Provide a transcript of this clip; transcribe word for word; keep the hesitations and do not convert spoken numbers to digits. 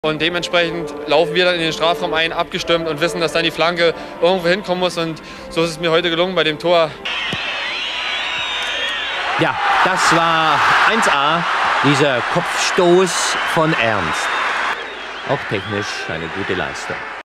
Und dementsprechend laufen wir dann in den Strafraum ein, abgestimmt und wissen, dass dann die Flanke irgendwo hinkommen muss. Und so ist es mir heute gelungen bei dem Tor. Ja, das war eins A, dieser Kopfstoß von Ernst. Auch technisch eine gute Leistung.